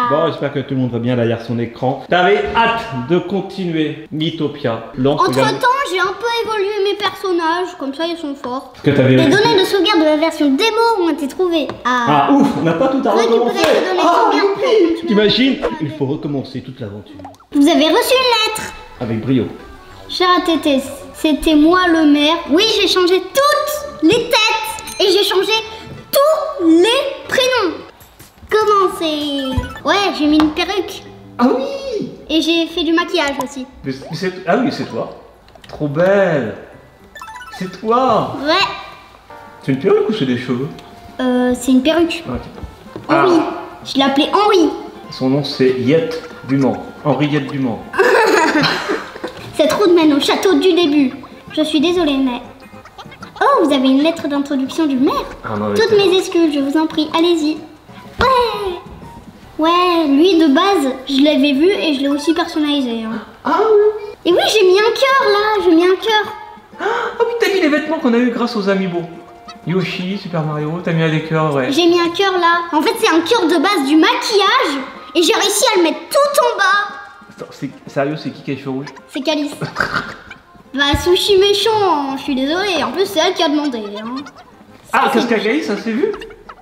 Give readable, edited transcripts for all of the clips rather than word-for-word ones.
Bon, j'espère que tout le monde va bien derrière son écran. T'avais hâte de continuer Miitopia. Entre temps, j'ai un peu évolué mes personnages, comme ça ils sont forts. Que t'avais Les données de sauvegarde de la version démo ont été trouvées. Ah ouf, on n'a pas tout à recommencer. Ah, t'imagines? Il faut recommencer toute l'aventure. Vous avez reçu une lettre. Avec brio. Cher ATT, c'était moi le maire. Oui, j'ai changé toutes les têtes et j'ai changé tous les prénoms. Comment c'est... Ouais, j'ai mis une perruque. Ah oui. Et j'ai fait du maquillage aussi. Ah oui, c'est toi. Trop belle. C'est toi. Ouais. C'est une perruque ou c'est des cheveux? C'est une perruque. Okay. Henri. Je l'ai appelé Henri. Son nom c'est Yette Dumont. Henriette Dumont. Cette route mène au château du début. Je suis désolée, mais... Oh, vous avez une lettre d'introduction du maire? Ah non, toutes mes excuses, je vous en prie, allez-y. Ouais. Ouais, lui de base, je l'avais vu et je l'ai aussi personnalisé. Hein. Ah oui. Et oui, j'ai mis un cœur là, j'ai mis un cœur. Ah oui, t'as mis les vêtements qu'on a eu grâce aux amiibo. Yoshi, Super Mario, t'as mis des cœurs, ouais. J'ai mis un cœur là. En fait, c'est un cœur de base du maquillage et j'ai réussi à le mettre tout en bas. Sérieux, c'est qui a les cheveux rouges? C'est Calice. Bah, Sushi méchant, je suis désolée. En plus, c'est elle qui a demandé. Hein. Ah, qu'est-ce qu'a gagné, ça s'est vu?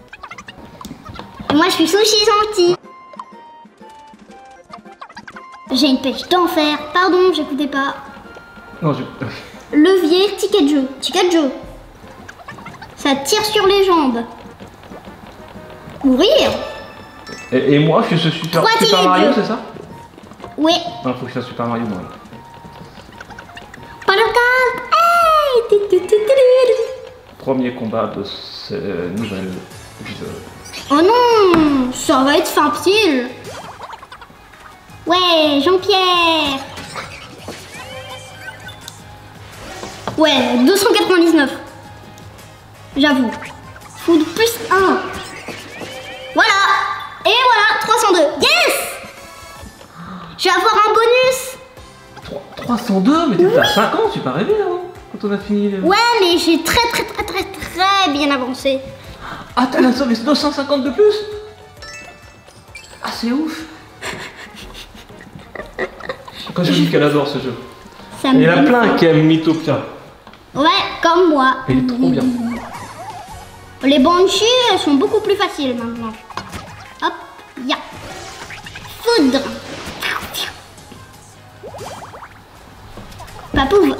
Et moi, je suis Sushi gentil. J'ai une pêche d'enfer. Pardon, j'écoutais pas. Non, Levier, ticket de jeu. Ticket de jeu. Ça tire sur les jambes. Courir. Et moi, je suis Super Mario, c'est ça? Oui. Non, faut que je fasse Super Mario, moi. Pas le calme. Hey. Premier combat de ce nouvel épisode. Oh non, ça va être facile. Ouais, Jean-Pierre. Ouais, 299. J'avoue. Food plus 1. Voilà. Et voilà, 302. Yes. Je vais avoir un bonus. 302, mais t'es à 50, tu pas rêvé hein, quand on a fini le... Ouais, mais j'ai très bien avancé. Ah, t'en as sauvé 250 de plus? Ah, c'est ouf. Quand je dis qu'elle adore ce jeu. Il y en a plein qui aiment Miitopia. Ouais, comme moi. Il est trop bien. Les Banshee, elles sont beaucoup plus faciles maintenant. Hop, ya. Foudre. Papouf.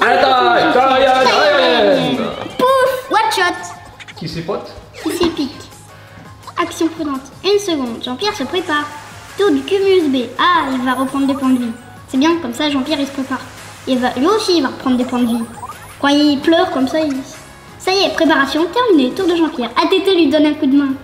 Pouf, one shot. Qui c'est pote? Qui c'est pique. Action prudente. Une seconde, Jean-Pierre se prépare. Tour du cumulus B. Ah, il va reprendre des points de vie. C'est bien, comme ça Jean-Pierre il se prépare. Lui aussi il va reprendre des points de vie. Quand il pleure comme ça, ça y est, préparation terminée. Tour de Jean-Pierre. ATT lui donne un coup de main.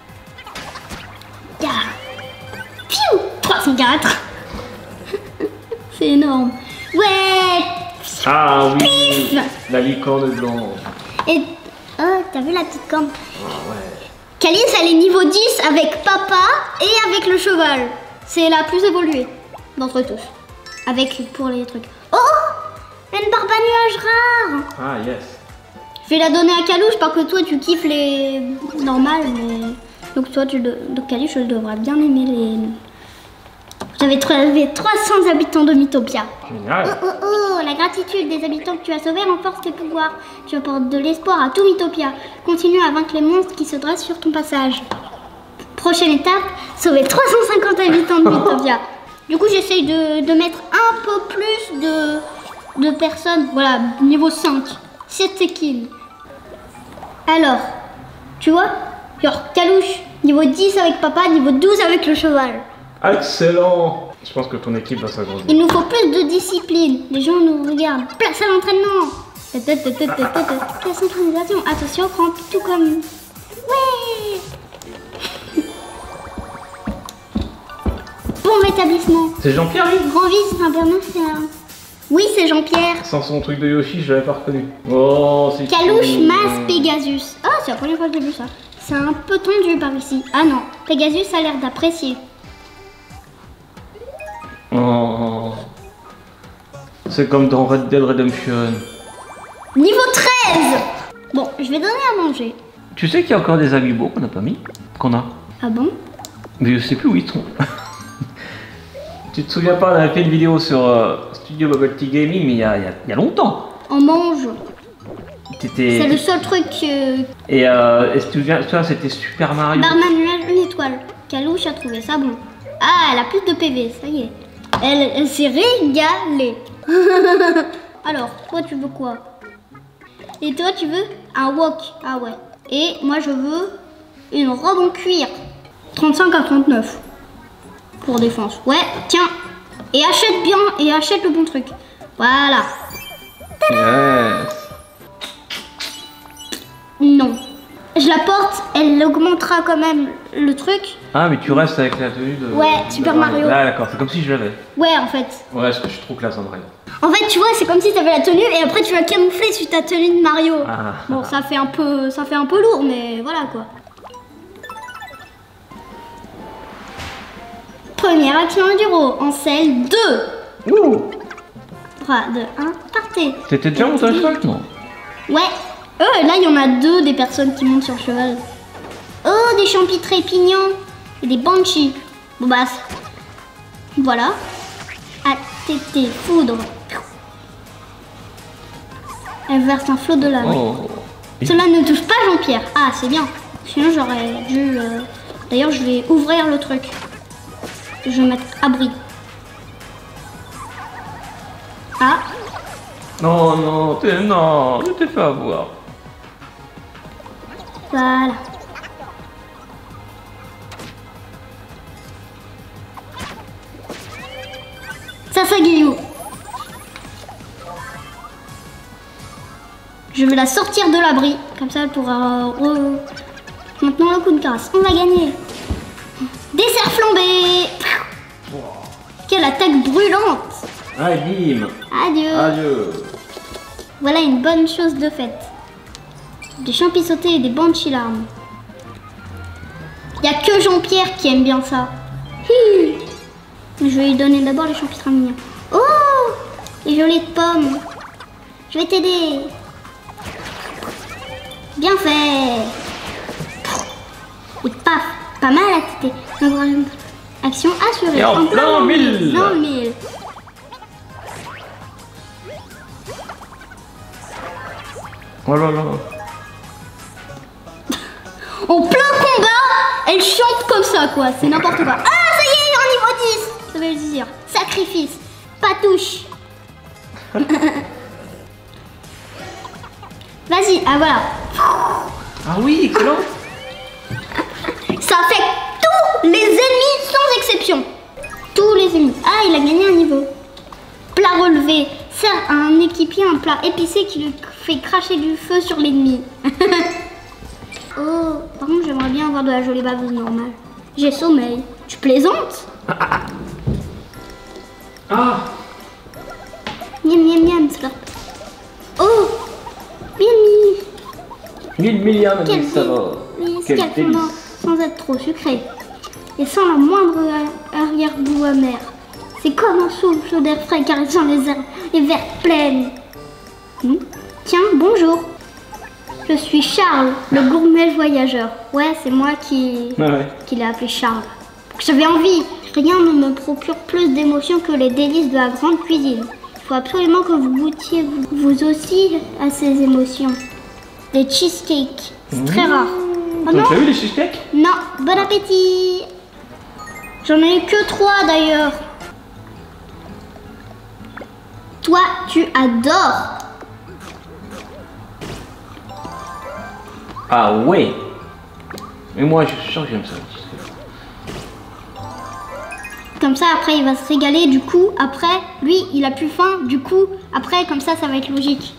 Ya. Piou 304. C'est énorme. Ouais. Ah oui. Pif. La licorne blanche. Et oh, t'as vu la petite corne? Ah ouais. Calice, elle est niveau 10 avec papa et avec le cheval. C'est la plus évoluée d'entre tous. Avec pour les trucs. Oh, une barbe à nuages rare. Ah yes. Je vais la donner à Calouche parce que toi tu kiffes les normales, mais donc toi donc Calouche je devrais bien aimer les. J'avais trouvé 300 habitants de Miitopia. Génial. Oh, la gratitude des habitants que tu as sauvés renforce tes pouvoirs. Tu apportes de l'espoir à tout Miitopia. Continue à vaincre les monstres qui se dressent sur ton passage. Prochaine étape, sauver 350 habitants de Miitopia. Du coup, j'essaye de mettre un peu plus de personnes. Voilà, niveau 5. 7 kills. Alors, tu vois, genre Calouche, niveau 10 avec papa, niveau 12 avec le cheval. Excellent. Je pense que ton équipe va s'agrandir. Il nous faut plus de discipline. Les gens nous regardent. Place à l'entraînement. La synchronisation. Attention, crampe tout comme... Ouais. Bon rétablissement. C'est Jean-Pierre lui? Grand vice international. Oui, c'est Jean-Pierre. Sans son truc de Yoshi, je l'avais pas reconnu. Oh, c'est Calouche, Mas, Pegasus. Ah, c'est la première fois que j'ai vu ça. C'est un peu tendu par ici. Ah non, Pegasus a l'air d'apprécier. Oh. C'est comme dans Red Dead Redemption. Niveau 13. Bon, je vais donner à manger. Tu sais qu'il y a encore des amiibo qu'on n'a pas mis? Qu'on a. Ah bon? Mais je sais plus où ils sont. Tu te souviens pas, on avait fait une vidéo sur Studio Bubble Tea Gaming, mais il y a longtemps. On mange. C'est le seul truc. Et est-ce que tu te souviens, toi, c'était Super Mario. Barman nuage, une étoile. Calouche a trouvé ça bon. Ah, elle a plus de PV, ça y est. Elle s'est régalée. Alors, toi, tu veux quoi? Et toi, tu veux un wok? Ah ouais. Et moi, je veux une robe en cuir. 35 à 39. Pour défense. Ouais, tiens. Et achète bien, et achète le bon truc. Voilà. Yes. Non. Je la porte, elle augmentera quand même le truc. Ah, mais tu restes avec la tenue de... Ouais, Super Mario. Ah, d'accord, c'est comme si je l'avais. Ouais, en fait. Ouais, parce que je suis trop classe en vrai. En fait, tu vois, c'est comme si tu avais la tenue et après tu vas camoufler sur ta tenue de Mario. Ah. Bon, ça fait un peu lourd, mais voilà quoi. Première action enduro, en selle 2. Ouh. 3, 2, 1, partez. C'était déjà monté à cheval, non? Ouais. Là, il y en a 2 des personnes qui montent sur le cheval. Oh, des champis trépignants et des banshees. Bon, bah, voilà. ATT, foudre. Elle verse un flot de lave. Oh. Cela ne touche pas Jean-Pierre. Ah, c'est bien. Sinon, j'aurais dû... D'ailleurs, je vais ouvrir le truc. Je vais mettre abri. Ah. Non, je t'ai fait avoir. Voilà. Ça, Guillou. Je vais la sortir de l'abri. Comme ça, elle pourra... Maintenant, le coup de grâce. On va gagner. Dessert flambé. Quelle attaque brûlante. Bim. Adieu. Voilà une bonne chose de faite. Des champis sautés et des banshees larmes. Il n'y a que Jean-Pierre qui aime bien ça. Hi. Je vais lui donner d'abord les champis mignons. Oh, les jolies pommes. Je vais t'aider. Bien fait. Et paf, pas mal à têter. Action assurée. Et en plein mille. Dans le mille. Oh là là. En plein combat, elle chante comme ça quoi, c'est n'importe quoi. Ah, ça y est, en niveau 10. Ça veut dire sacrifice, patouche. Vas-y, ah voilà. Ah oui, excellent. Ça affecte tous les ennemis sans exception. Tous les ennemis. Ah, il a gagné un niveau. Plat relevé. Sert à un équipier un plat épicé qui lui fait cracher du feu sur l'ennemi. Oh, par contre, j'aimerais bien avoir de la jolie baveuse normale. J'ai sommeil. Tu plaisantes? Ah. Miam miam miam, slurp. Oh, miam. 1000 milliards de ça va. Quel fondant, sans être trop sucré. Et sans la moindre arrière-goût amer. C'est comme un souffle d'air frais caressant les verres pleines. Tiens, bonjour. Je suis Charles, le gourmet voyageur. Ouais, c'est moi qui l'ai appelé Charles. J'avais envie. Rien ne me procure plus d'émotions que les délices de la grande cuisine. Il faut absolument que vous goûtiez vous aussi à ces émotions. Les cheesecakes, c'est très rare. Oh non, t'as eu les cheesecakes? non, bon appétit. J'en ai eu que 3 d'ailleurs. Toi, tu adores. Ah ouais. Mais moi, je suis sûr que j'aime ça. Comme ça, après, il va se régaler. Du coup, après, lui, il a plus faim. Du coup, après, comme ça va être logique.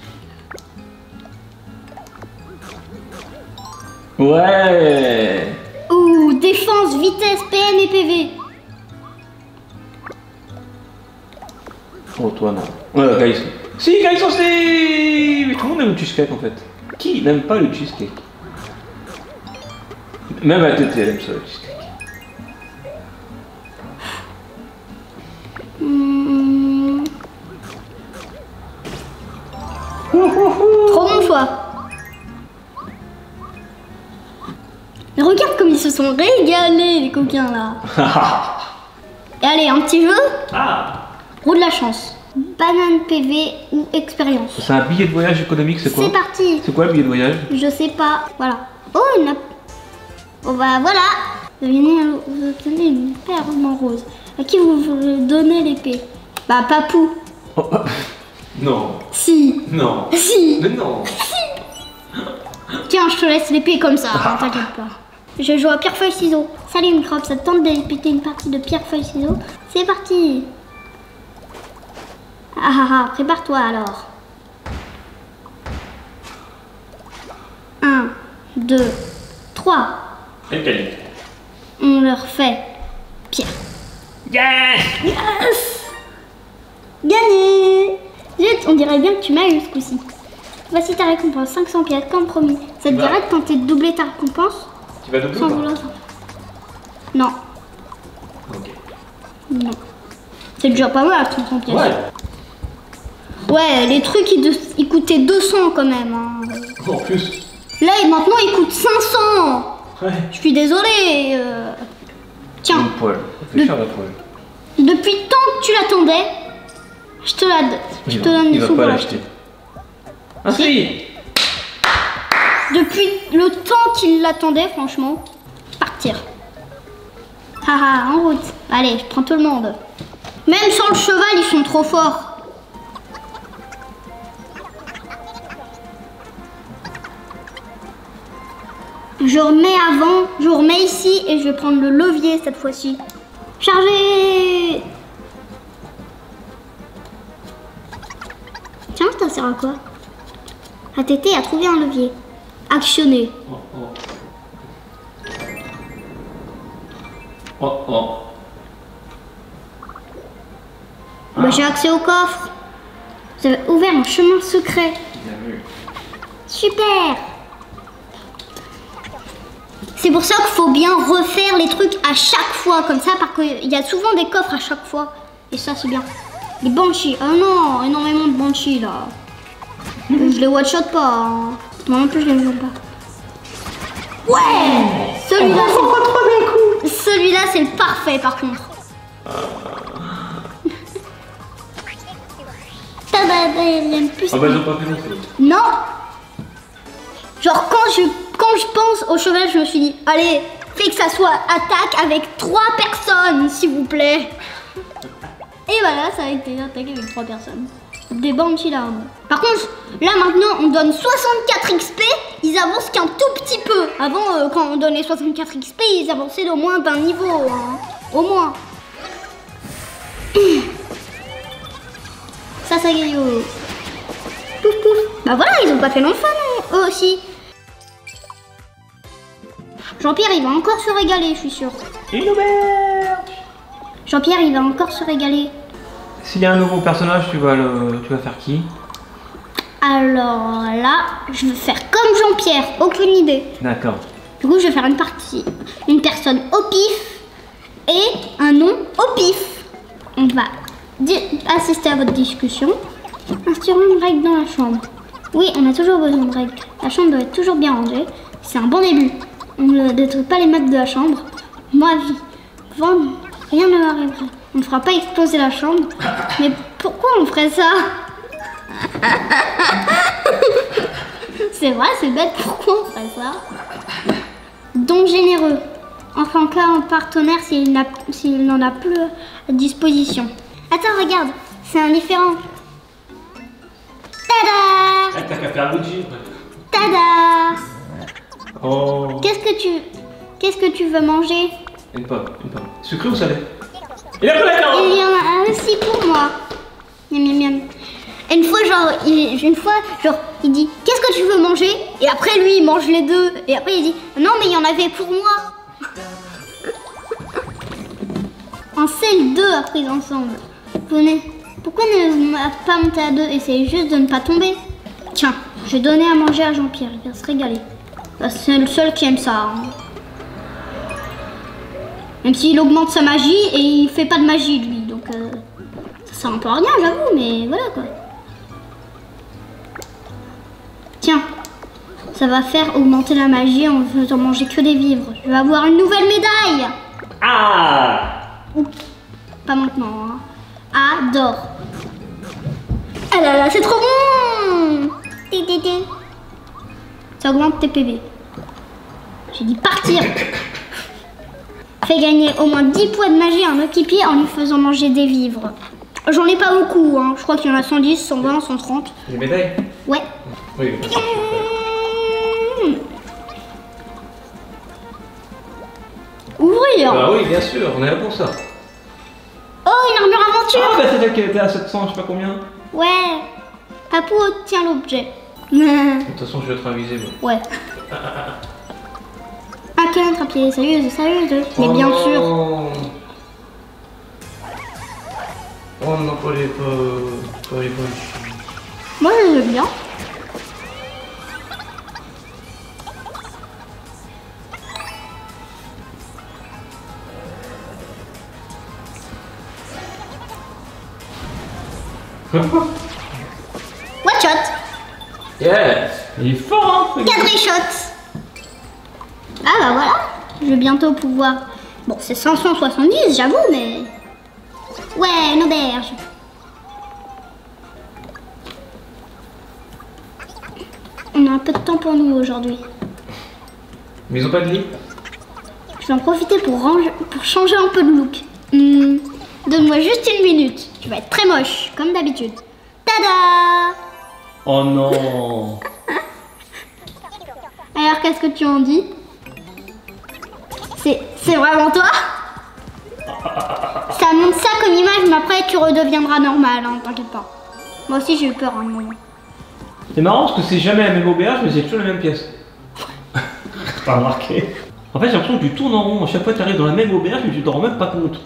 Ouais. Ouh, défense, vitesse, PM et PV. Oh, toi, non. Gaïs. Si, Gaïs aussi. Mais tout le monde aime le cheesecake, en fait. Qui n'aime pas le cheesecake? Même la tête, elle aime ça, le cheesecake. Trop bon choix. Mais regarde comme ils se sont régalés, les coquins, là. Et allez, un petit jeu. Ah. Roue de la chance. Banane PV ou expérience. C'est un billet de voyage économique, c'est quoi? C'est parti. C'est quoi le billet de voyage? Je sais pas. Voilà. Oh, une... Oh bah voilà. Vous obtenez une perle rose. À qui vous donnez l'épée? Bah Papou. Oh. Non. Si. Non. Si. Mais non. Tiens, je te laisse l'épée comme ça, hein, t'inquiète pas. Je joue à pierre-feuille-ciseaux. Salut Microbe, ça te tente de débuter une partie de pierre-feuille-ciseaux? C'est parti. Ah ah ah, prépare-toi alors. 1, 2, 3. Quelle qualité? On leur fait pierre. Yes. Yes. Gagné. Zut, on dirait bien que tu m'as eu ce coup-ci. Voici ta récompense, 500 pièces, comme promis. Ça te dirait de tenter de doubler ta récompense? Tu vas doubler Sans ou pas? vouloir. Non. Ok. Non. C'est déjà pas mal, 500 pièces. Ouais. Ouais, les trucs, ils coûtaient 200 quand même. Hein. En plus. Là, et maintenant, ils coûtent 500. Ouais. Je suis désolée. Tiens, Une poêle. Fais cher la poêle. depuis le temps que tu l'attendais, je te la donne. Je te donne Il des va sous pas pour l'acheter. l'acheter. Ah si. Depuis le temps qu'il l'attendait, franchement, partir. Haha, en route. Allez, je prends tout le monde. Même sans le cheval, ils sont trop forts. Je remets avant, je remets ici et je vais prendre le levier cette fois-ci. Chargez! Tiens, ça sert à quoi? ATT a trouvé un levier. Actionner. Oh oh. Oh oh. Bah, j'ai accès au coffre. Vous avez ouvert un chemin secret. Bien vu. Super! C'est pour ça qu'il faut bien refaire les trucs à chaque fois, comme ça, parce qu'il y a souvent des coffres à chaque fois. Et ça, c'est bien. Les banshees. Ah non, énormément de banshees là. Je les one-shot pas. Hein. Moi non plus, je les one-shot pas. Ouais! Celui-là, celui-là, c'est le parfait par contre. Tada, il aime plus. Ah bah ils ont pas fait long feu. Non! Genre quand je pense au cheval, je me suis dit, allez, fais que ça soit attaque avec 3 personnes, s'il vous plaît. Et voilà, ça a été attaqué avec 3 personnes. Des banshees là. Par contre, là maintenant, on donne 64 XP, ils avancent qu'un tout petit peu. Avant, quand on donnait 64 XP, ils avançaient au moins d'un niveau, hein. Au moins. Ça gagne. Pouf pouf. Bah voilà, ils ont pas fait long feu, non, eux aussi. Jean-Pierre, il va encore se régaler, je suis sûre. Une auberge. Jean-Pierre, il va encore se régaler. S'il y a un nouveau personnage, tu vas faire qui? Alors là, je vais faire comme Jean-Pierre, aucune idée. D'accord. Du coup, je vais faire une personne au pif et un nom au pif. On va assister à votre discussion. Instaurons une règle dans la chambre. Oui, on a toujours besoin de règles. La chambre doit être toujours bien rangée. C'est un bon début. On ne détruit pas les meubles de la chambre. Moi, rien ne m'arriverait. On ne fera pas exploser la chambre. Mais pourquoi on ferait ça? C'est vrai, c'est bête. Pourquoi on ferait ça? Don généreux. Enfin, en cas en partenaire s'il n'en a plus à disposition. Attends, regarde. C'est un différent. Tada! T'as qu'à faire Luigi. Tada! Oh. Qu'est-ce que tu veux manger? Une pomme. Sucré ou salé? Il a pas la Il y en a un aussi pour moi. Miam miam miam. Et une fois, il dit qu'est-ce que tu veux manger? Et après, lui, il mange les deux. Et après, il dit non, mais il y en avait pour moi. On scelle 2 après ensemble. Venez. Pourquoi ne pas monter à 2? Essayez juste de ne pas tomber. Tiens, je vais donner à manger à Jean-Pierre. Il va se régaler. C'est le seul qui aime ça. Hein. Même s'il augmente sa magie et il fait pas de magie lui. Donc ça sert un peu à rien, j'avoue, mais voilà quoi. Tiens, ça va faire augmenter la magie en faisant manger que des vivres. Je vais avoir une nouvelle médaille. Ah! pas maintenant. Hein. Adore. Ah là là, c'est trop bon. Ça augmente tes PV. J'ai dit partir. Fais gagner au moins 10 points de magie à un équipier en lui faisant manger des vivres. J'en ai pas beaucoup, hein. Je crois qu'il y en a 110, 120, 130. Les médailles? Ouais. Oui, Ouvrir. Ah oui, bien sûr, on est là pour ça. Oh, une armure aventure. Ah bah c'est celle qui était à 700, je sais pas combien. Ouais. Papou tient l'objet. De toute façon, je vais être avisé. Moi. Ouais. Ah, quelle attrapier, sérieuse. Mais bien non. sûr. Oh non, pas les Moi, je veux bien. Watch shot. Yes. Il est fort, hein. Quadrishot. Ah bah voilà. Je vais bientôt pouvoir... Bon, c'est 570, j'avoue, mais... Ouais, une auberge. On a un peu de temps pour nous aujourd'hui. Mais ils ont pas de lit. Je vais en profiter pour changer un peu de look. Donne-moi juste une minute. Je vais être très moche, comme d'habitude. Tada! Oh non. Alors, qu'est-ce que tu en dis? C'est vraiment toi? Ça monte ça comme image, mais après tu redeviendras normal, hein, t'inquiète pas. Moi aussi j'ai eu peur à un moment. C'est marrant parce que c'est jamais la même auberge, mais c'est toujours la même pièce. T'as remarqué? En fait, j'ai l'impression que tu tournes en rond. À chaque fois, tu arrives dans la même auberge, mais tu t'en rends même pas compte.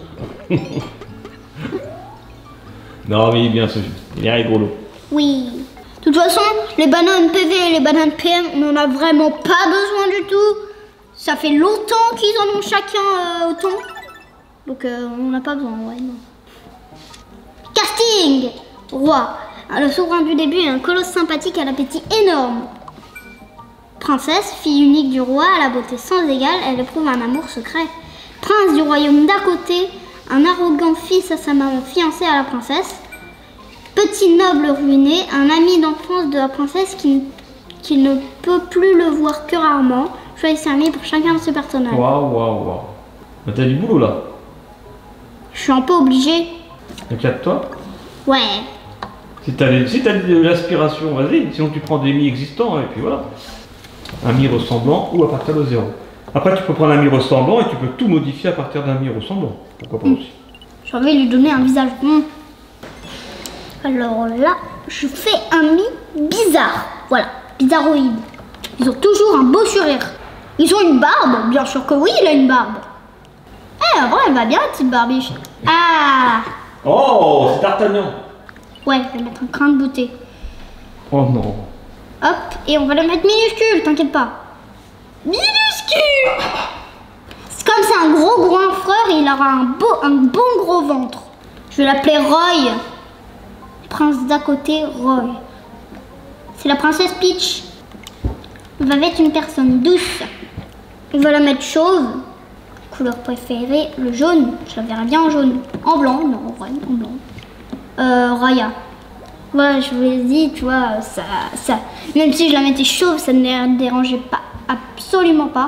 Non, mais il est bien ce jeu. Il est rigolo. Oui. De toute façon, les bananes PV et les bananes PM, on n'en a vraiment pas besoin du tout. Ça fait longtemps qu'ils en ont chacun autant. Donc on n'a pas besoin, ouais, non. Casting! Roi. Le souverain du début est un colosse sympathique à l'appétit énorme. Princesse, fille unique du roi, à la beauté sans égale, elle éprouve un amour secret. Prince du royaume d'à côté, un arrogant fils à sa maman fiancée à la princesse. Petit noble ruiné, un ami d'enfance de la princesse qui ne peut plus le voir que rarement. Choisissez un ami pour chacun de ces personnages. Waouh. Bah, t'as du boulot là. Je suis un peu obligée. Éclate-toi. Ouais. Si t'as de l'aspiration, vas-y. Sinon, tu prends des mi existants et puis voilà. Un mi ressemblant ou à partir de 0. Après, tu peux prendre un mi ressemblant et tu peux tout modifier à partir d'un mi ressemblant. Pourquoi pas aussi. J'ai envie de lui donner un visage bon. Alors là, je fais un mi bizarre. Voilà, bizarroïde. Ils ont toujours un beau sourire. Ils ont une barbe. Bien sûr que oui, il a une barbe. Eh, en vrai, elle va bien, la petite barbiche. Ah! Oh, c'est D'Artagnan. Ouais, je vais mettre un crin de beauté. Oh non. Hop, et on va le mettre minuscule, t'inquiète pas. Minuscule! C'est comme c'est un gros goinfreur, il aura un bon gros ventre. Je vais l'appeler Roy. Prince d'à côté, Roy. C'est la princesse Peach. On va mettre une personne douce. On va la mettre chauve. Couleur préférée, le jaune. Je la verrais bien en jaune. En blanc, non, en vrai, en blanc. Raya. Ouais, je vous l'ai dit, tu vois, ça. Même si je la mettais chauve, ça ne la dérangeait pas, absolument pas.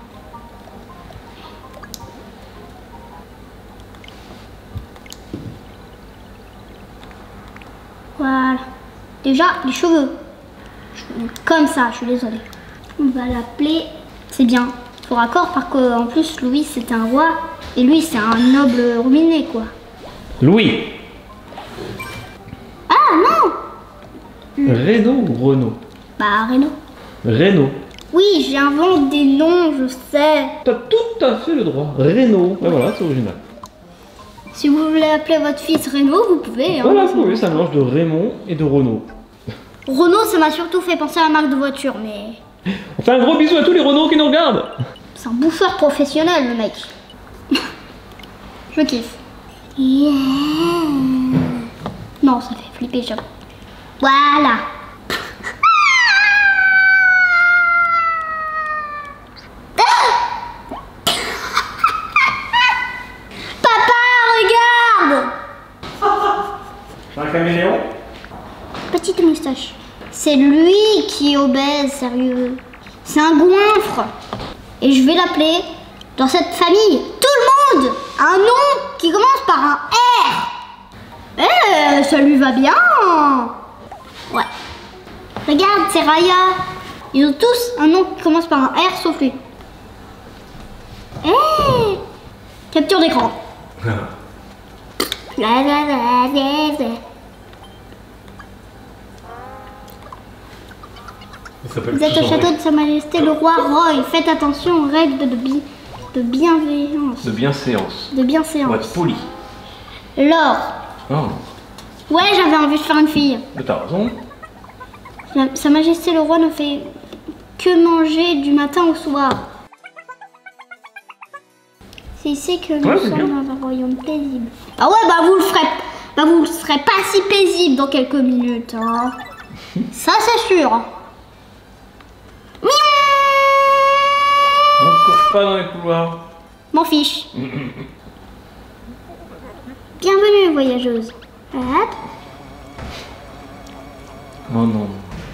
Voilà. Déjà, les cheveux. Comme ça, je suis désolée. On va l'appeler. C'est bien. Pour accord, parce qu'en plus, Louis, c'est un roi. Et lui, c'est un noble ruiné, quoi. Louis. Ah, non! Renaud ou Renaud? Bah, Renaud. Renaud. Oui, j'invente des noms, je sais. T'as tout à fait le droit. Renaud. Et voilà, c'est original. Si vous voulez appeler votre fils Renaud, vous pouvez. Hein, voilà, oui, ça mélange de Raymond et de Renaud. Renaud, ça m'a surtout fait penser à la marque de voiture, mais... On fait un gros bisou à tous les Renaud qui nous regardent. C'est un bouffeur professionnel, le mec. Je kiffe. Yeah. Non, ça fait flipper, j'avoue. Voilà. Papa, regarde. petite moustache. C'est lui qui est obèse, sérieux. C'est un goinfre. Et je vais l'appeler, dans cette famille, tout le monde a un nom qui commence par un R. Eh, ça lui va bien. Ouais. Regarde, c'est Raya. Ils ont tous un nom qui commence par un R sauf lui. Eh, capture d'écran. Vous êtes au château de Sa Majesté le roi Roy. Faites attention aux règles de bienveillance. De bienséance. De bienséance. On va être poli. Laure. Oh. Ouais, j'avais envie de faire une fille. Mais t'as raison. Sa Majesté le roi ne fait que manger du matin au soir. C'est ici que nous sommes dans un royaume paisible. Ah ouais, bah vous le serez pas si paisible dans quelques minutes. Hein. Ça c'est sûr. On ne court pas dans les couloirs. M'en fiche. Bienvenue voyageuse. Hop. Oh non.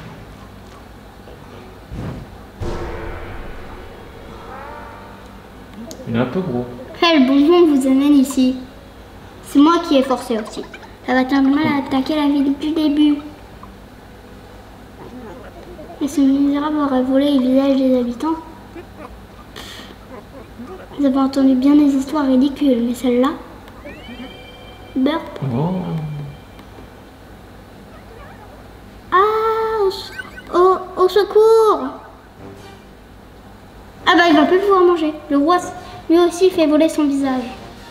Il est un peu gros. Quel bonbon vous amène ici? C'est moi qui ai forcé aussi. Ça va t'avoir mal à attaquer la ville depuis le début. Et ce misérable aurait volé les visages des habitants. Vous avez entendu bien des histoires ridicules, mais celle-là... Burp. Oh. Ah, au secours! Ah bah il va plus pouvoir manger. Le roi lui aussi fait voler son visage.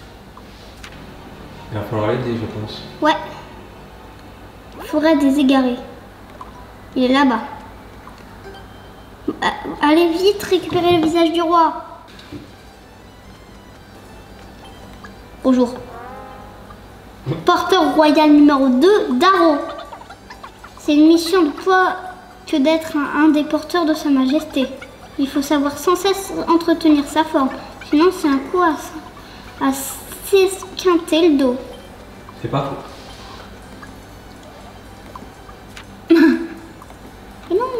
Il va falloir l'aider, je pense. Ouais. Forêt des égarés. Il est là-bas. Allez vite récupérer le visage du roi. Bonjour. Porteur royal numéro 2 d'Aro. C'est une mission de quoi que d'être un des porteurs de Sa Majesté. Il faut savoir sans cesse entretenir sa forme. Sinon c'est un coup à s'esquinter le dos. C'est pas faux. Mais non.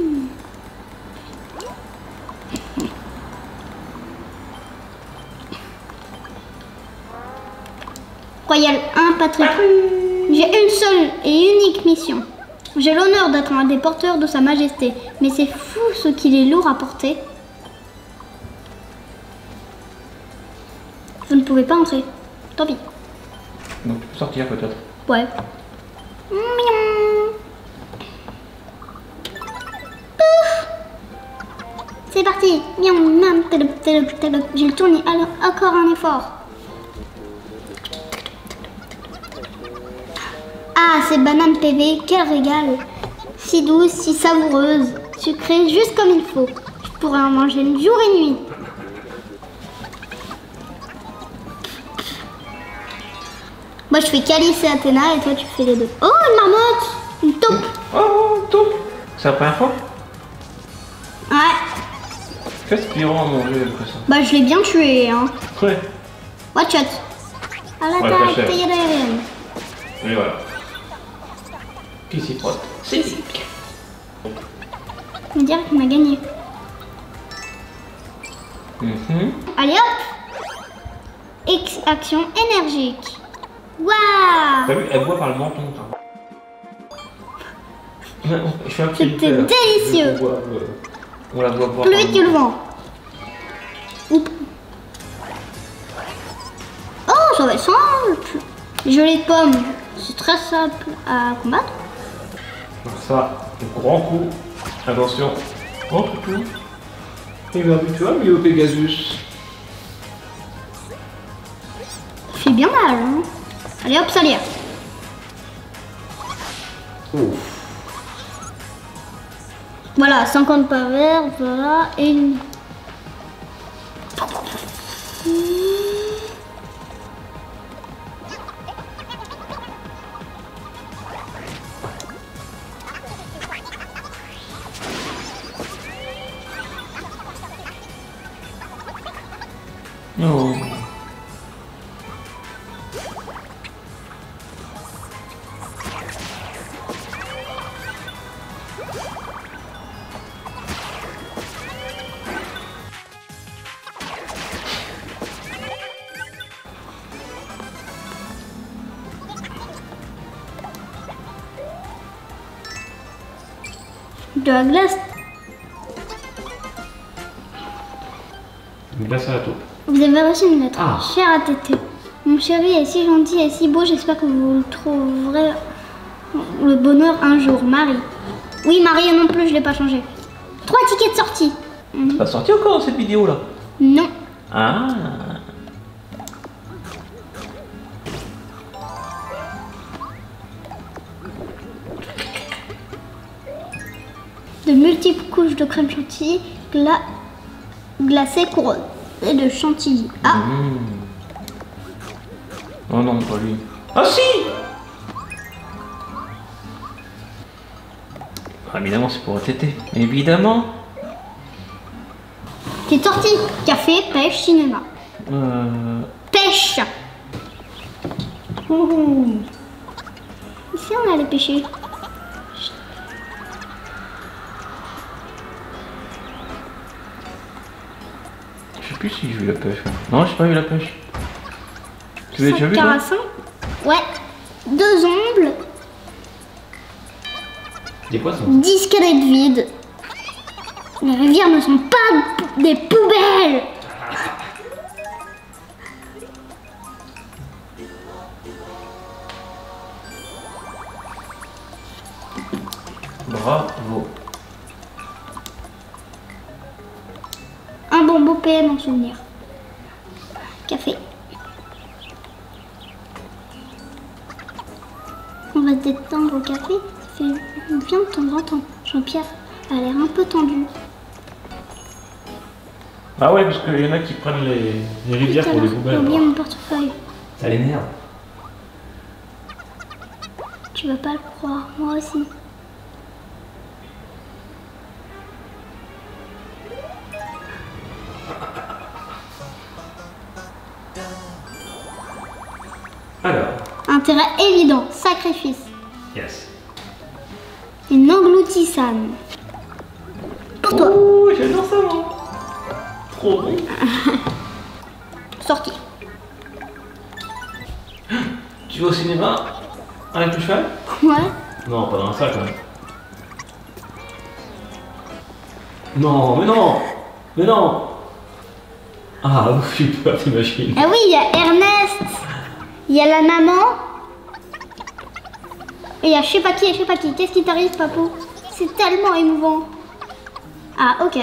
Royal 1, Patrick. J'ai une seule et unique mission. J'ai l'honneur d'être un des porteurs de Sa Majesté, mais c'est fou ce qu'il est lourd à porter. Vous ne pouvez pas entrer. Tant pis. Donc tu peux sortir peut-être. Ouais. C'est parti. J'ai le tourné. Alors, encore un effort. Ah, ces bananes PV, quel régal. Si douce, si savoureuse, sucrée juste comme il faut. Je pourrais en manger jour et nuit. Moi je fais Calice et Athéna et toi tu fais les deux. Oh, une marmotte. Une taupe. Oh, taupe. C'est la première fois? Ouais. Qu'est-ce qu'ils vont manger après ça? Bah je l'ai bien tué hein. Ouais. Watch out. À l'attaque, taillade aérienne. Et voilà. Qui s'y frotte? C'est lui. On dirait qu'on a gagné. Allez hop. Action énergique. Waouh. T'as vu, elle boit par le menton. Je fais un petit C'était délicieux. On la doit boire. Plus vite que le vent. Oups. Oh, ça va être simple. Gelée de pomme, c'est très simple à combattre. Ça, un grand coup. Attention. Entre tout. Et bien, tu vois, Mio Pegasus. Ça fait bien mal, hein. Allez hop, salière. Voilà, 50 par verre, voilà, et une... Oh. De la glace. Une glace à la taupe. Vous avez reçu une lettre. Ah. Cher à Tété, mon chéri est si gentil et si beau, j'espère que vous trouverez le bonheur un jour. Marie. Oui, Marie non plus, je l'ai pas changé. 3 tickets de sortie. C'est pas sorti encore cette vidéo là? Non. Ah. De multiples couches de crème chantilly glacée couronne et de chantilly. Ah, Oh non, pas lui. Ah si. Ah, évidemment, c'est pour Tété. Évidemment. c'est sorti. Café, pêche, cinéma. Pêche. Ici, on allait pêcher. Je sais plus si j'ai vu la pêche. Non, j'ai pas vu la pêche. Tu l'as déjà vu toi? Carasson. Ouais. 2 ongles. Des poissons. 10 squelettes vides. Les rivières ne sont pas des poubelles. Bravo. Un bon beau PM en souvenir. Café. On va se détendre au café. Ça fait bien de temps en temps. Jean-Pierre a l'air un peu tendu. Ah ouais, parce qu'il y en a qui prennent les rivières pour les J'ai poubelles. oublié mon portefeuille. Ça l'énerve. Tu vas pas le croire, moi aussi. Alors. Intérêt évident, sacrifice. Yes. Une engloutissane. Pour toi. Oh, j'adore ça moi. Trop bon. Sorti. Tu vas au cinéma avec le cheval? Ouais. Non, pas dans ça quand même. Non, mais non. Mais non. Ah, j'ai peur, t'imagines. Ah oui, il y a Ernest. Il y a la maman. Et il y a je sais pas qui et je sais pas qui. Qu'est-ce qui t'arrive, papou? C'est tellement émouvant. Ah, ok.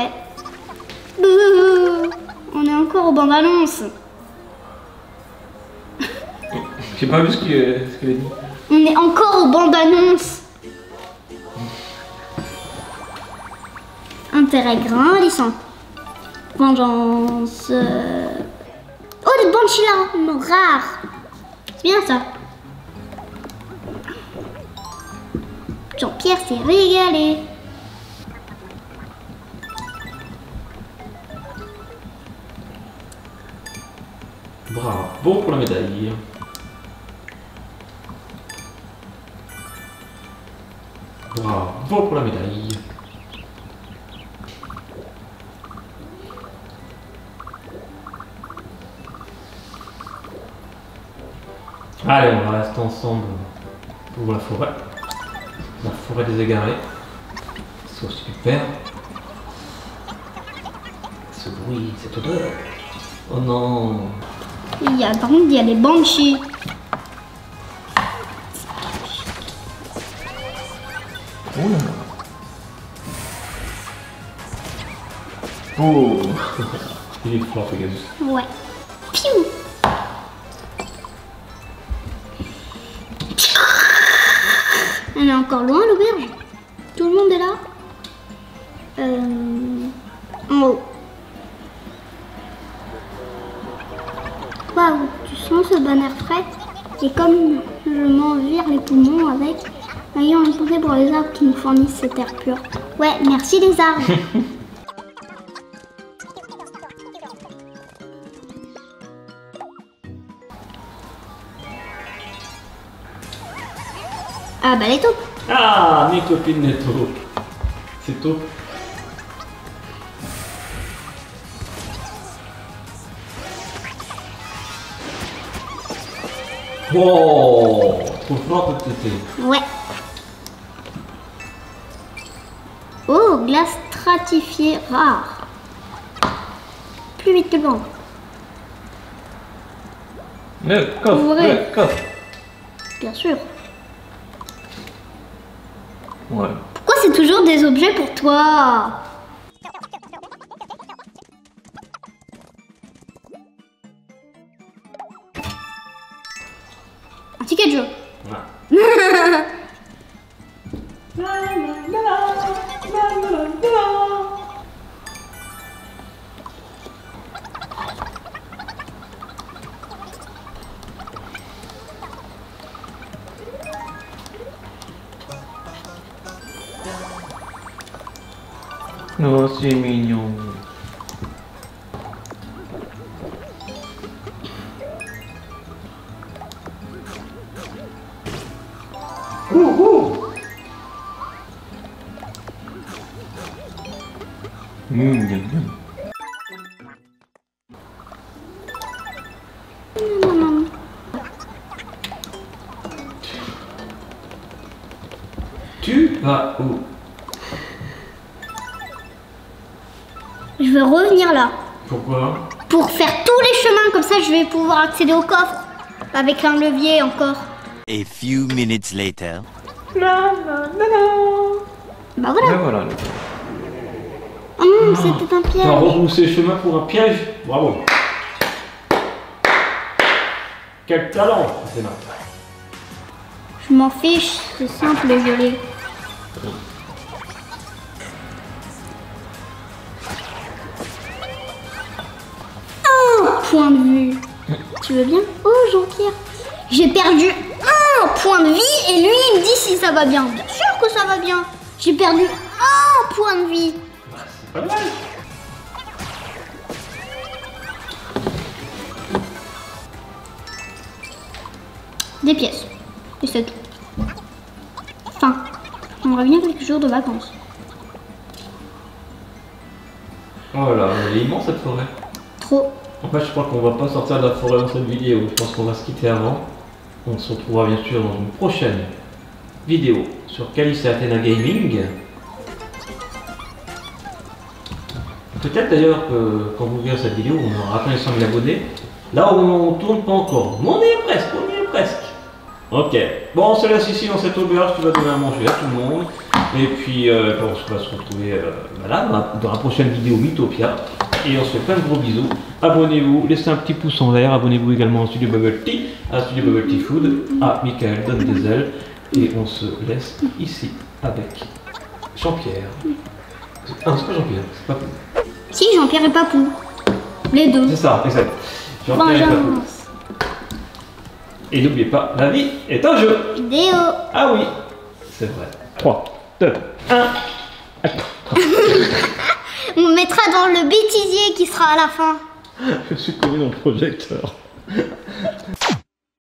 Bouh. On est encore aux bandes annonces. J'ai pas vu ce qu'elle a dit. On est encore aux bandes annonces. Intérêt grandissant. Vengeance. Oh, des banshee là, rares. C'est bien ça. Jean-Pierre s'est régalé. Bravo pour la médaille. Bravo pour la médaille. Allez, on reste ensemble pour la forêt. La forêt des égarés. C'est super. Ce bruit, cette odeur. Oh non. Il y a, par contre, il y a les banshees. Oh là là. Oh. Il est fort, Pegasus. Ouais. Piou. On est encore loin, l'auberge. Tout le monde est là. En haut. Waouh, tu sens ce bon air frais? Et comme je m'en vire les poumons avec, ayant une pensée pour les arbres qui nous fournissent cet air pur. Ouais, merci les arbres. Ah bah les taupes. Ah, mes copines les taupes. C'est taupe. Wow, trop fort peut-être. Ouais. Oh, glace stratifiée rare. Plus vite que le vent. Le coffre, Ouvrez. le coffre. Bien sûr. Ouais. Pourquoi c'est toujours des objets pour toi? Un ticket de jeu. Ouais. Oh, c'est mignon. Miam, miam. Tu vas où? Je vais revenir là. Pourquoi? Pour faire tous les chemins, comme ça je vais pouvoir accéder au coffre. Avec un levier encore. A few minutes later. Bah voilà. Ben voilà. Oh non, c'était un T'as piège. rebroussé le chemin pour un piège. Bravo. Quel talent, Athéna. Je m'en fiche, c'est simple et joli. Oh, point de vue. Tu veux bien? Oh, Jean-Pierre. J'ai perdu un point de vie et lui, il me dit si ça va bien. Bien sûr que ça va bien. J'ai perdu un point de vie. C'est pas mal. Des pièces. Et c'est tout. Enfin, on revient quelques jours de vacances. Oh là, elle est immense cette forêt. Trop. En fait, je crois qu'on va pas sortir de la forêt dans cette vidéo. Je pense qu'on va se quitter avant. On se retrouvera bien sûr dans une prochaine vidéo sur Calice et Athéna Gaming. Peut-être d'ailleurs que quand vous verrez cette vidéo, on aura atteint les 100 000 abonnés. Là, on tourne pas encore. Mais on y est presque, on y est presque. Ok. Bon, on se laisse ici dans cette auberge. Tu vas donner à manger à tout le monde. Et puis, on va se retrouver là, dans la prochaine vidéo Mythopia. Et on se fait plein de gros bisous. Abonnez-vous, laissez un petit pouce en l'air. Abonnez-vous également à Studio Bubble Tea, à Studio Bubble Tea Food, à Michael Donne des ailes. Et on se laisse ici avec Jean-Pierre. Ah, c'est pas Jean-Pierre, c'est pas Papou. Si, Jean-Pierre et Papou. Les deux. C'est ça, exact. Jean-Pierre et Papou. Vengeance. Et n'oubliez pas, la vie est un jeu. Vidéo. Ah oui, c'est vrai. 3, 2, 1. On mettra dans le bêtisier qui sera à la fin. Je suis collé dans le projecteur.